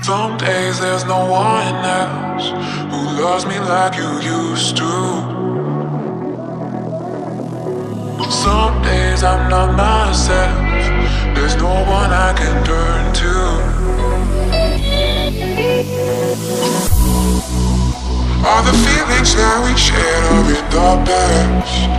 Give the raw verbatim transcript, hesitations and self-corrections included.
Some days there's no one else who loves me like you used to. Some days I'm not myself, there's no one I can turn to. All the feelings that we shared are in the past.